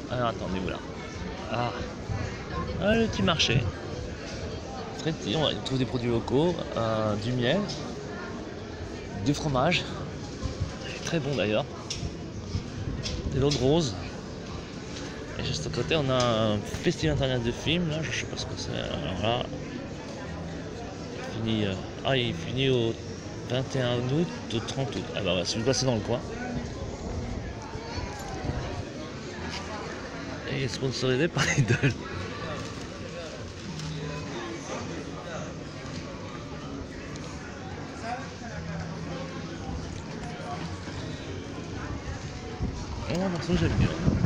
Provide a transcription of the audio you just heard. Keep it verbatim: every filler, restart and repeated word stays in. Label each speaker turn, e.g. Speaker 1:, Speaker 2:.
Speaker 1: Alors attendez-vous là. Ah. Ah, le petit marché. Traité, on trouve des produits locaux, euh, du miel, du fromage, très bon d'ailleurs, de l'eau de rose. Et juste à côté, on a un festival internet de films, là, je sais pas ce que c'est. Alors là, il finit, euh, ah, il finit au vingt et un août, au trente août. Ah bah ouais, si vous passez dans le coin. Et il est sponsorisé par Lidl. Oh, un morceau que j'aime bien.